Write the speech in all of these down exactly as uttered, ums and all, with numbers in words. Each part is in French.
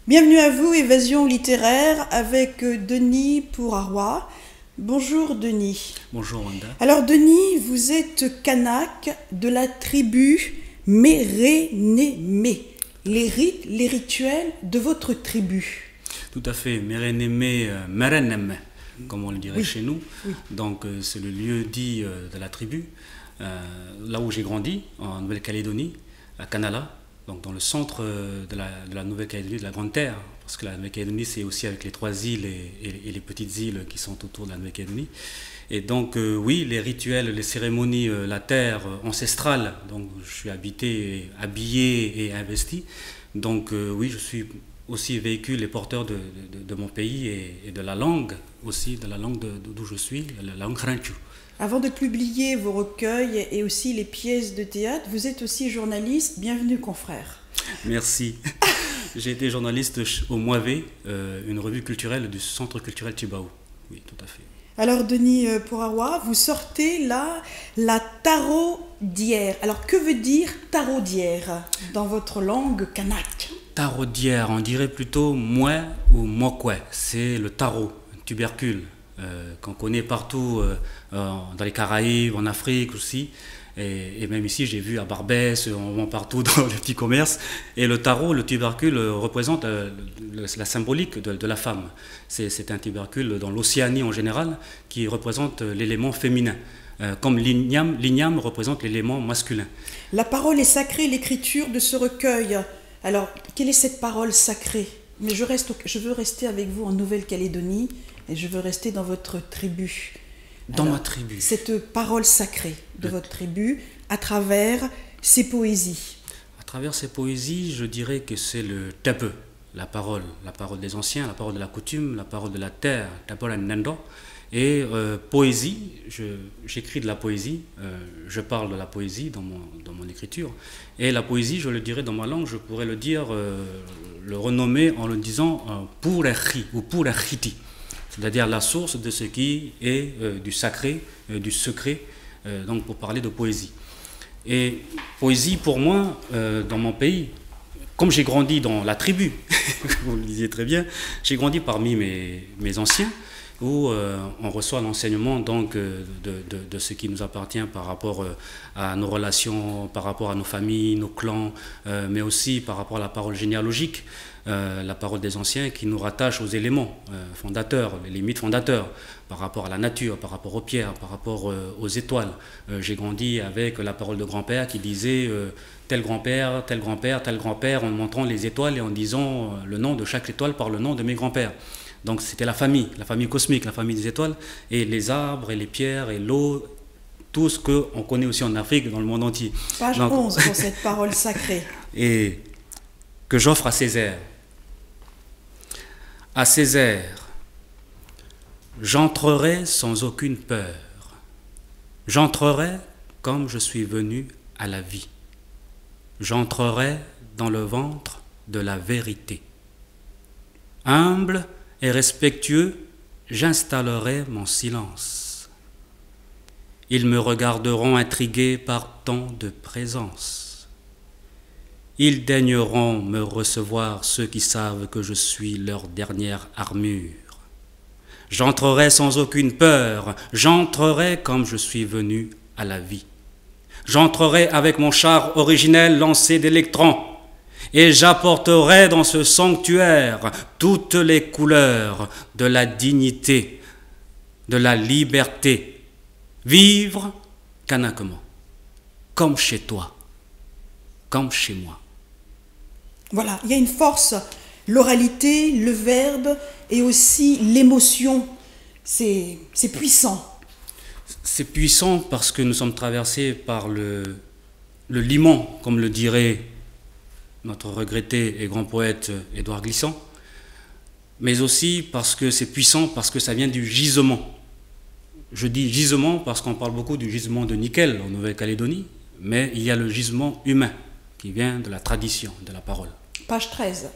Bienvenue à vous, Évasion littéraire avec Denis Pourarwa. Bonjour Denis. Bonjour Wanda. Alors Denis, vous êtes kanak de la tribu Mérénémé. Les rites, les rituels de votre tribu. Tout à fait, Mérénémé, euh, Mérénémé, comme on le dirait Oui. chez nous. Oui. Donc euh, c'est le lieu dit euh, de la tribu, euh, là où j'ai grandi, en Nouvelle-Calédonie, à Canala, donc dans le centre euh, de la, de la Nouvelle-Calédonie, de la Grande Terre, parce que la Nouvelle-Calédonie c'est aussi avec les trois îles et, et- et les petites îles qui sont autour de la Nouvelle-Calédonie. Et donc euh, oui, les rituels, les cérémonies, euh, la terre euh, ancestrale, donc je suis habité, habillé et investi. Donc euh, oui, je suis aussi véhicule et porteur de, de- de mon pays et, et de la langue, aussi de la langue de- d'où je suis, la langue Kranchu. Avant de publier vos recueils et aussi les pièces de théâtre, vous êtes aussi journaliste. Bienvenue confrère. Merci. J'ai été journaliste au Moavé, euh, une revue culturelle du Centre culturel Tibao. Oui, tout à fait. Alors Denis euh, Pourarwa, vous sortez là la taraudière. Alors que veut dire taraudière dans votre langue kanak? Taraudière, on dirait plutôt mouais ou mokwe. C'est le tarot, un tubercule euh, qu'on connaît partout euh, euh, dans les Caraïbes, en Afrique aussi. Et, et même ici, j'ai vu à Barbès, on vend partout dans les petits commerces. Et le tarot, le tubercule, euh, représente euh, le- la symbolique de, de la femme. C'est c'est un tubercule dans l'Océanie en général qui représente euh, l'élément féminin. Euh, comme l'igname, l'igname représente l'élément masculin. La parole est sacrée, l'écriture de ce recueil. Alors, quelle est cette parole sacrée? Mais je, reste, au- je veux rester avec vous en Nouvelle-Calédonie et je veux rester dans votre tribu. Dans Alors, ma tribu. Cette parole sacrée de Le- votre tribu à travers ces poésies. À travers ces poésies, je dirais que c'est le tape, la parole, la parole des anciens, la parole de la coutume, la parole de la terre, tapora nendo. Et euh, poésie, je- j'écris de la poésie, euh, je parle de la poésie dans mon, dans mon écriture. Et la poésie, je le dirais dans ma langue, je pourrais le dire, euh, le renommer en le disant euh, Purechi ou Purechiti, c'est-à-dire la source de ce qui est euh, du sacré, euh, du secret, euh, donc pour parler de poésie. Et poésie, pour moi, euh, dans mon pays, comme j'ai grandi dans la tribu, vous le disiez très bien, j'ai grandi parmi mes, mes anciens, où euh, on reçoit l'enseignement donc euh, de, de- de ce qui nous appartient par rapport euh, à nos relations, par rapport à nos familles, nos clans, euh, mais aussi par rapport à la parole généalogique, euh, la parole des anciens qui nous rattache aux éléments euh, fondateurs, les limites fondateurs, par rapport à la nature, par rapport aux pierres, par rapport euh, aux étoiles. Euh, j'ai grandi avec la parole de grand-père qui disait euh, tel grand-père, tel grand-père, tel grand-père, en montrant les étoiles et en disant euh, le nom de chaque étoile par le nom de mes grands-pères. Donc c'était la famille, la famille cosmique, la famille des étoiles, et les arbres, et les pierres, et l'eau, tout ce qu'on connaît aussi en Afrique, dans le monde entier. Page Donc- onze pour cette parole sacrée. Et que j'offre à Césaire. À Césaire, j'entrerai sans aucune peur. J'entrerai comme je suis venu à la vie. J'entrerai dans le ventre de la vérité. Humble et respectueux, j'installerai mon silence. Ils me regarderont intrigués par tant de présence. Ils daigneront me recevoir, ceux qui savent que je suis leur dernière armure. J'entrerai sans aucune peur, j'entrerai comme je suis venu à la vie. J'entrerai avec mon char originel lancé d'électrons, et j'apporterai dans ce sanctuaire toutes les couleurs de la dignité, de la liberté. Vivre kanakement, comme chez toi, comme chez moi. Voilà, il y a une force, l'oralité, le verbe et aussi l'émotion. C'est c'est puissant. C'est puissant parce que nous sommes traversés par le, le limon, comme le dirait notre regretté et grand poète Édouard Glissant, mais aussi parce que c'est puissant, parce que ça vient du gisement. Je dis gisement parce qu'on parle beaucoup du gisement de nickel en Nouvelle-Calédonie, mais il y a le gisement humain qui vient de la tradition, de la parole. Page treize.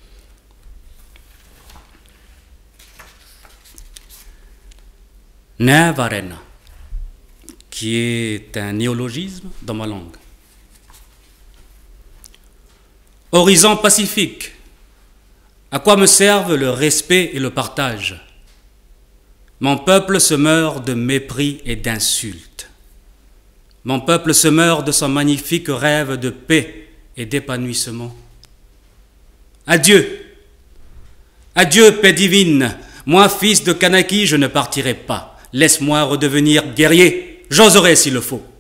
Navarena, qui est un néologisme dans ma langue. Horizon pacifique, À quoi me servent le respect et le partage? Mon peuple se meurt de mépris et d'insultes. Mon peuple se meurt de son magnifique rêve de paix et d'épanouissement. Adieu, adieu, paix divine. Moi, fils de Kanaki, je ne partirai pas. Laisse-moi redevenir guerrier, j'oserai s'il le faut.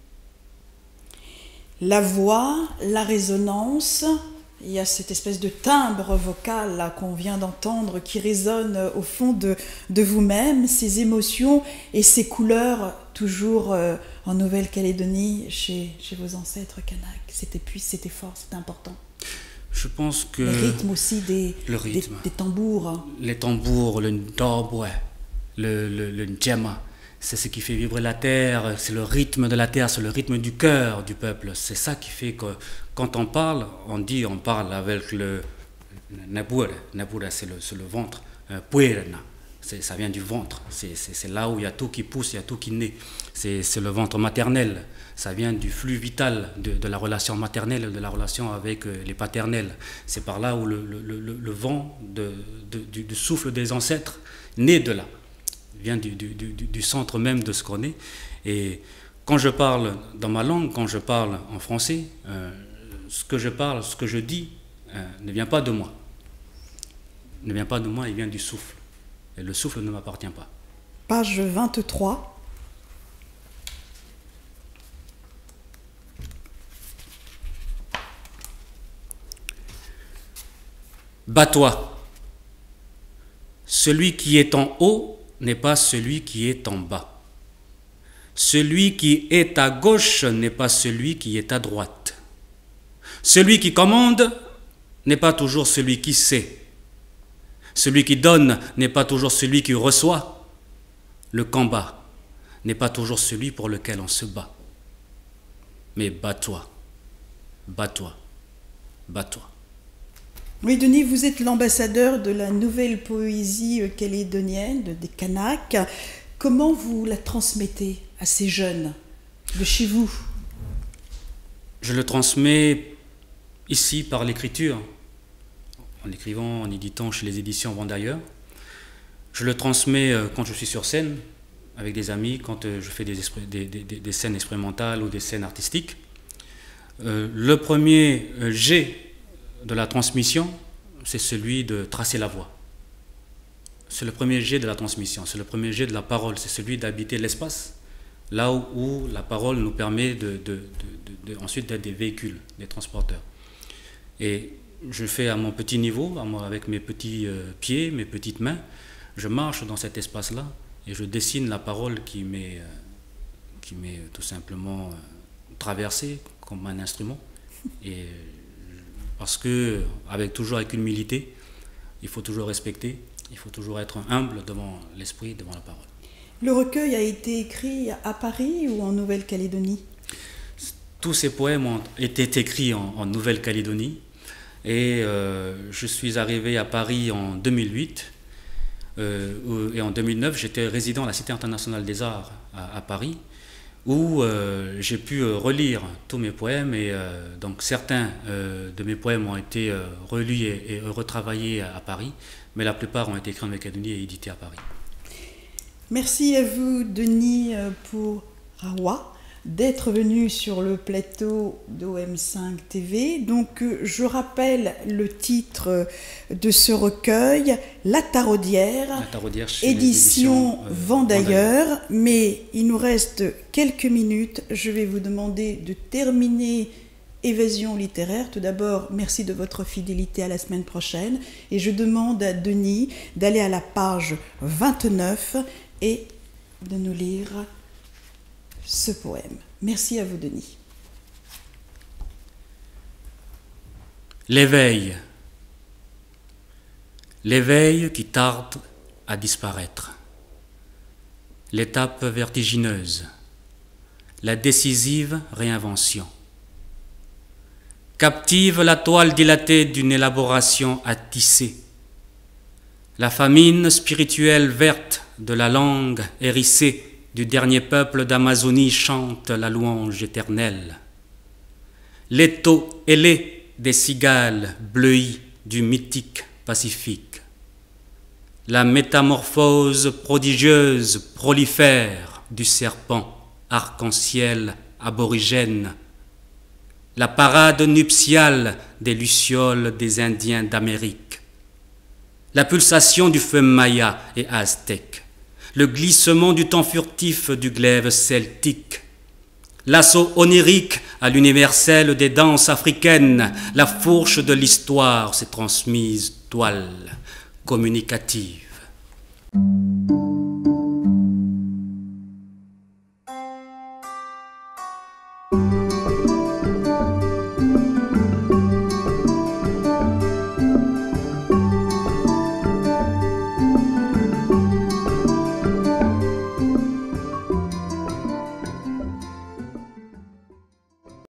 La voix, la résonance, il y a cette espèce de timbre vocal là qu'on vient d'entendre qui résonne au fond de, de vous-même, ces émotions et ces couleurs toujours euh, en Nouvelle-Calédonie chez, chez vos ancêtres Kanak. C'était puissant, c'était fort, c'était important. Je pense que... Le rythme aussi des, le rythme, des, des tambours. Les tambours, le ndobwe, le, le, le ndjema, c'est ce qui fait vibrer la terre, c'est le rythme de la terre, c'est le rythme du cœur du peuple. C'est ça qui fait que quand on parle, on dit, on parle avec le nabura. Nabura, c'est le, le ventre. Puerna, ça vient du ventre. C'est là où il y a tout qui pousse, il y a tout qui naît. C'est le ventre maternel. Ça vient du flux vital de, de la relation maternelle, de la relation avec les paternels. C'est par là où le, le, le, le vent de, de, du, du souffle des ancêtres naît de là. Vient du, du, du, du centre même de ce qu'on est. Et quand je parle dans ma langue, quand je parle en français, euh, ce que je parle, ce que je dis, euh, ne vient pas de moi. Ne vient pas de moi, il vient du souffle. Et le souffle ne m'appartient pas. Page vingt-trois. Bats-toi. Celui qui est en haut n'est pas celui qui est en bas. Celui qui est à gauche n'est pas celui qui est à droite. Celui qui commande n'est pas toujours celui qui sait. Celui qui donne n'est pas toujours celui qui reçoit. Le combat n'est pas toujours celui pour lequel on se bat. Mais bats-toi, bats-toi, bats-toi. Oui, Denis, vous êtes l'ambassadeur de la nouvelle poésie calédonienne, des Kanaks. Comment vous la transmettez à ces jeunes de chez vous? Je le transmets ici par l'écriture, en écrivant, en éditant chez les éditions Vent d'ailleurs. Je le transmets quand je suis sur scène, avec des amis, quand je fais des, des, des, des scènes expérimentales ou des scènes artistiques. Euh, le premier jet de la transmission, c'est celui de tracer la voie. C'est le premier jet de la transmission, c'est le premier jet de la parole, c'est celui d'habiter l'espace, là où, où la parole nous permet de, de, de, de, de, ensuite d'être des véhicules, des transporteurs. Et je fais à mon petit niveau, à moi, avec mes petits euh, pieds, mes petites mains, je marche dans cet espace-là et je dessine la parole qui m'est euh, qui m'est tout simplement euh, traversée comme un instrument. Et parce que, avec, toujours avec humilité, il faut toujours respecter, il faut toujours être humble devant l'esprit, devant la parole. Le recueil a été écrit à Paris ou en Nouvelle-Calédonie? Tous ces poèmes ont été écrits en, en Nouvelle-Calédonie et euh, je suis arrivé à Paris en deux mille huit euh, et en deux mille neuf j'étais résident à la Cité internationale des arts à, à Paris, où euh, j'ai pu euh, relire tous mes poèmes et euh, donc certains euh, de mes poèmes ont été euh, relus et, et retravaillés à, à Paris, mais la plupart ont été écrits en Nouvelle-Calédonie et édités à Paris. Merci à vous, Denis, pour Rawa, d'être venu sur le plateau d'O M cinq T V. Donc, je rappelle le titre de ce recueil, La Taraudière, La Taraudière édition euh, Vent d'ailleurs. Mais il nous reste quelques minutes. Je vais vous demander de terminer Évasion littéraire. Tout d'abord, merci de votre fidélité, à la semaine prochaine. Et je demande à Denis d'aller à la page vingt-neuf et de nous lire ce poème. Merci à vous, Denis. L'éveil. L'éveil qui tarde à disparaître. L'étape vertigineuse. La décisive réinvention. Captive la toile dilatée d'une élaboration à tisser. La famine spirituelle verte de la langue hérissée du dernier peuple d'Amazonie chante la louange éternelle. L'étau ailé des cigales bleuies du mythique pacifique. La métamorphose prodigieuse prolifère du serpent arc-en-ciel aborigène. La parade nuptiale des lucioles des Indiens d'Amérique. La pulsation du feu maya et aztèque. Le glissement du temps furtif du glaive celtique. L'assaut onirique à l'universel des danses africaines. La fourche de l'histoire s'est transmise toile communicative.